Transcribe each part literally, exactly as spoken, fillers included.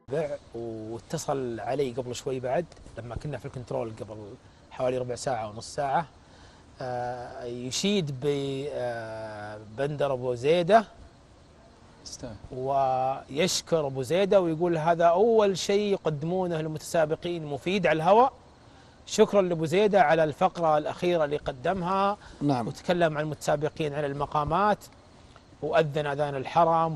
واتصل علي قبل شوي بعد لما كنا في الكنترول قبل حوالي ربع ساعة ونص ساعة، يشيد ببندر أبو زيدة ويشكر أبو زيدة ويقول هذا أول شيء يقدمونه للمتسابقين مفيد على الهواء. شكرا لأبو زيدة على الفقرة الأخيرة اللي قدمها. نعم. وتكلم عن المتسابقين على المقامات وأذن أذان الحرم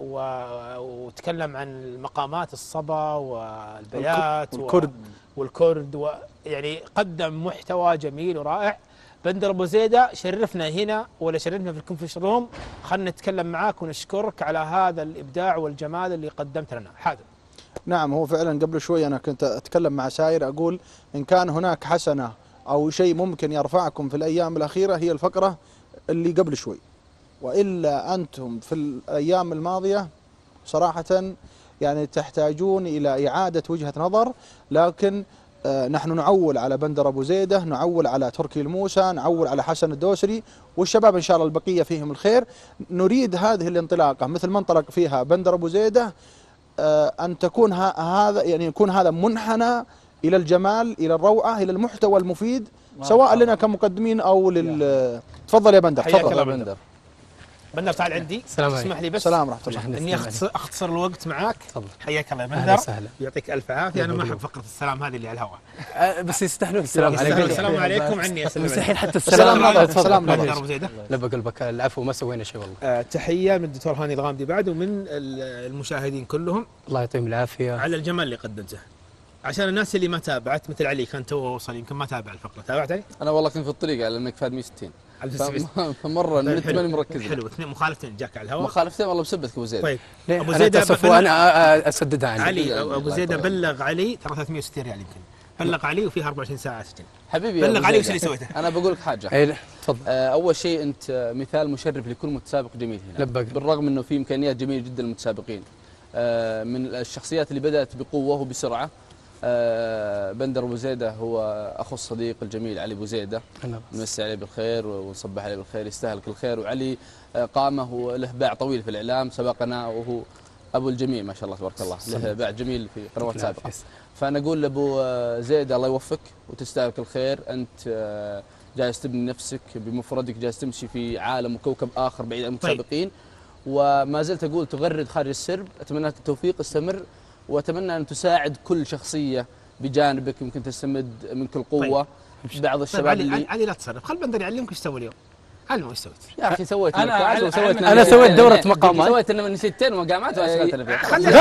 وتكلم عن المقامات الصبا والبيات والكرد والكرد يعني قدم محتوى جميل ورائع. بندر أبو زيدة شرفنا هنا ولا شرفنا في الكونفرنس روم، خلنا نتكلم معاك ونشكرك على هذا الإبداع والجمال اللي قدمت لنا. حاضر. نعم، هو فعلا قبل شوي أنا كنت أتكلم مع ساير أقول إن كان هناك حسنة أو شيء ممكن يرفعكم في الأيام الأخيرة هي الفقرة اللي قبل شوي، وإلا أنتم في الأيام الماضية صراحة يعني تحتاجون إلى إعادة وجهة نظر. لكن آه نحن نعول على بندر أبو زيدة، نعول على تركي الموسى، نعول على حسن الدوسري والشباب إن شاء الله البقية فيهم الخير. نريد هذه الانطلاقة مثل ما انطلق فيها بندر أبو زيدة آه أن تكون هذا يعني يكون هذا منحنى إلى الجمال، إلى الروعة، إلى المحتوى المفيد سواء لنا كمقدمين أو لل. تفضل يا بندر. تفضل يا بندر. بندر تعال عندي. تسمح لي بس. السلام ورحمة الله. اني اختصر, أختصر الوقت معاك. تفضل. حياك الله يا بندر. يعطيك الف عافيه. انا ما احب فقره السلام هذه اللي على الهواء. أه بس يستحلون السلام عليكم. السلام عليكم عني. مستحيل حتى السلام عليكم. السلام عليكم ابو زيده. لا بقول بك العفو ما سوينا شيء والله. أه تحيه من الدكتور هاني الغامدي بعد ومن المشاهدين كلهم. الله يعطيهم العافيه على الجمال اللي قدمته. عشان الناس اللي ما تابعت مثل علي كان تو وصل يمكن ما تابع الفقره. تابعت علي؟ انا والله كنت في الطريق على انك فهد مية وستين فمره النت ماني مركز. حلو. اثنين مخالفتين جاك على الهواء. مخالفتين والله بسبتك ابو زيد. طيب ابو زيد وانا اسددها عني. علي ابو زيد بلغ علي ترى ثلاثمية وستين ريال يمكن. بلغ علي وفيها أربعة وعشرين ساعه سجن. حبيبي بلغ علي وش اللي سويته؟ انا بقول لك حاجه. اي تفضل. آه اول شيء انت مثال مشرف لكل متسابق جميل هنا. لبق. بالرغم انه في امكانيات جميله جدا للمتسابقين. آه من الشخصيات اللي بدات بقوه وبسرعه. آه بندر أبو زيدة هو أخو الصديق الجميل علي أبو زيدة، نمسي عليه بالخير ونصبح عليه بالخير، يستاهل كل خير. وعلي آه قامه وله باع طويل في الإعلام سبقنا، وهو أبو الجميع ما شاء الله تبارك الله، له باع جميل في قنوات سابقة. فأنا أقول لأبو زيدة الله يوفقك وتستاهل كل خير. أنت آه جالس تبني نفسك بمفردك، جالس تمشي في عالم وكوكب آخر بعيد عن المتسابقين. وما زلت أقول تغرد خارج السرب. أتمنى لك التوفيق، استمر، واتمنى ان تساعد كل شخصيه بجانبك يمكن تستمد منك القوه. طيب. بعض الشباب طيب علي اللي علي لا تصرف، خل بندر يعلمك ايش تسوي اليوم. علمه ايش سويت يا اخي. سويت انا أنا سويت انا سويت دوره مقامات. سويت انا نسيتين مقامات واسفلت انا فيها.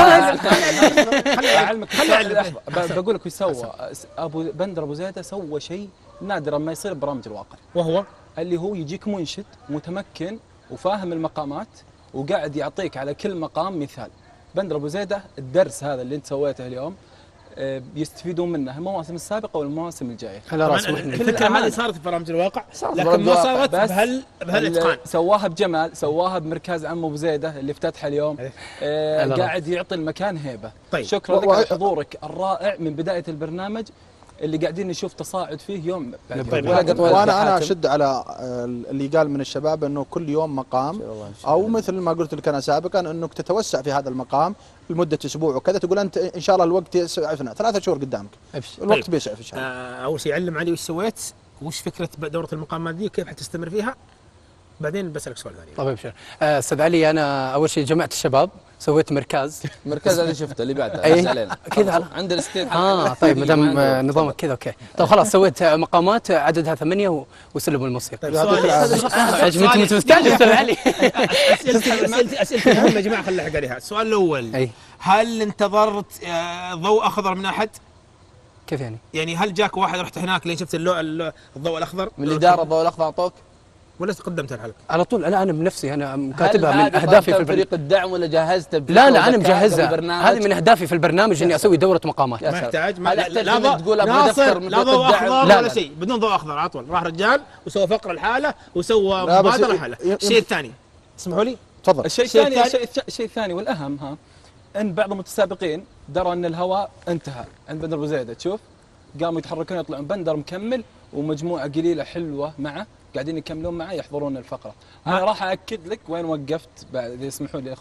خليني اعلمك. بقول لك وش سوى ابو بندر ابو زيده. سوى شيء نادرا ما يصير ببرامج الواقع، وهو اللي هو يجيك منشد متمكن وفاهم المقامات وقاعد يعطيك على كل مقام مثال. بندر أبو زيدة الدرس هذا اللي انت سويته اليوم بيستفيدون منه المواسم السابقه والمواسم الجايه. الفكره هذه صارت في برامج الواقع لكن ما صارت بهال بهالاتقان. سواها بجمال، سواها بمركز عم ابو زيده اللي افتتحه اليوم. آه قاعد يعطي المكان هيبه. طيب. شكرا لك على حضورك الرائع من بدايه البرنامج اللي قاعدين نشوف تصاعد فيه يوم بعد طيب. يوم. وانا انا اشد على اللي قال من الشباب انه كل يوم مقام، او مثل ما قلت لك انا سابقا انك تتوسع في هذا المقام لمده اسبوع وكذا. تقول انت ان شاء الله الوقت يسعفنا ثلاثة شهور قدامك. الوقت طيب. بيسعف ان شاء الله. آه اول شيء علم علي وش سويت، وش فكره دوره المقامات دي وكيف حتستمر فيها، بعدين بسالك سؤال ثاني. طيب ابشر. استاذ علي انا اول شيء جمعت الشباب، سويت مركز. مركز اللي شفته اللي بعده اي كذا عندنا ستين. اه طيب ما دام نظامك كذا اوكي. طيب خلاص سويت مقامات عددها ثمانيه وسلموا الموسيقى. طيب سؤال انت مستعجل استاذ علي. اسئلتي اسئلتي مهمه يا جماعه خلي احق عليها. السؤال الاول، هل انتظرت ضوء اخضر من احد؟ كيف يعني؟ يعني هل جاك واحد رحت هناك لين شفت الضوء الاخضر؟ من الاداره الضوء الاخضر اعطوك؟ ولا تقدمت الحلقه؟ على طول. لا انا بنفسي انا كاتبها من اهدافي في فريق الدعم ولا جهزت؟ لا لا انا مجهزها. هذه من اهدافي في البرنامج اني اسوي دوره مقامات. ما يحتاج ما لا ضوء تقول ابغى دفتر لا ضوء اخضر ولا شيء، بدون ضوء اخضر على طول. راح رجال وسوى فقره لحاله وسوى مبادره لحاله. الشيء الثاني اسمحوا لي تفضل. الشيء الثاني الشيء الثاني والاهم ها ان بعض المتسابقين درى ان الهواء انتهى عند بندر أبو زيدة. تشوف قاموا يتحركون يطلعون. بندر مكمل ومجموعه قليله حلوه معه قاعدين يكملون معه يحضرون الفقره. انا راح اكد لك وين وقفت بعد اذا يسمحوا لي يا اخوان.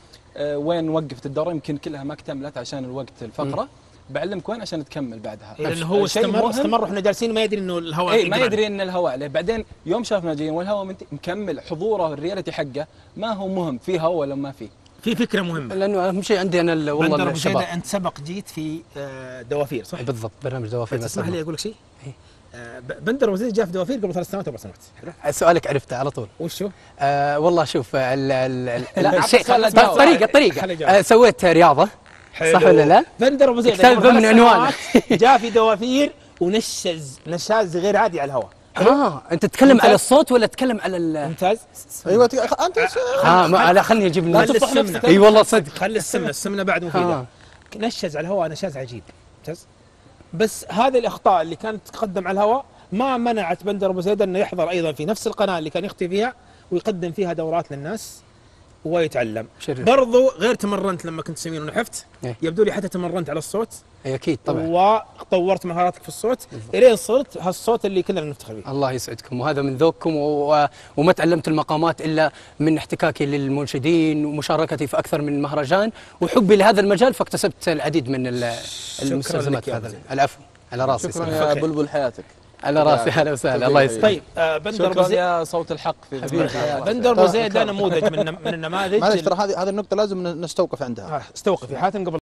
آه، وين وقفت الدوره، يمكن كلها ما اكتملت عشان الوقت الفقره. بعلمك وين عشان تكمل بعدها. لانه هو شيء استمر مهم. استمر واحنا جالسين ما يدري انه الهواء اي ما يقمع. يدري ان الهواء عليه، بعدين يوم شافنا جايين والهواء منت- مكمل حضوره الرياليتي حقه، ما هو مهم في هواء ولا ما في. في فكره مهمه. لانه اهم شيء عندي انا ال- بندر والله أبو الشباب. زيدة، انت سبق جيت في آه، دوافير صح؟ بالضبط، برنامج دوافير. تسمح لي اقول لك شيء؟ إيه. آه، ب- بندر أبو زيدة جاء في دوافير قبل ثلاث سنوات اربع سنوات. حلو؟ سؤالك عرفته على طول. وشو؟ آه والله شوف ال ال ال- لا، الشيء خلنا نجاوب. طريقه طريقه خلنا نجاوب. آه سويت رياضه صح ولا لا؟ بندر أبو زيدة كتاب قبل من ثلاث عنوانه. سنوات جاء في دوافير ونشز نشاز غير عادي على الهواء. اه انت تتكلم ممتاز. على الصوت ولا تتكلم على ال ممتاز. ايوه ت- انت اه ما لا خلني اجيب لا الناس. تفضح نفسك. اي والله صدق. خلي السمنه السمنه بعد مفيده. آه. نشز على الهواء نشاز عجيب. ممتاز. بس هذه الاخطاء اللي كانت تقدم على الهواء ما منعت بندر ابو زيد انه يحضر ايضا في نفس القناه اللي كان يختفي فيها ويقدم فيها دورات للناس ويتعلم. شرف. برضو غير تمرنت لما كنت سمين ونحفت. إيه. يبدو لي حتى تمرنت على الصوت. اي اكيد طبعا. وطورت مهاراتك في الصوت الين صرت هالصوت اللي كلنا نفتخر فيه. الله يسعدكم، وهذا من ذوقكم و... وما تعلمت المقامات الا من احتكاكي للمنشدين ومشاركتي في اكثر من مهرجان وحبي لهذا المجال، فاكتسبت العديد من ال- المستلزمات لك يا في أبو هذا. زيد. العفو على راسي. شكرا سلام. يا أوكي. بلبل حياتك. على راسي، اهلا وسهلا، الله يسعدك. طيب آه بندر ابو شكرا زيد يا صوت الحق في حبيبي. بندر ابو زيد ده نموذج من من النماذج. معلش ترى هذه هذه النقطه لازم نستوقف عندها. آه، استوقف يا حاتم قبل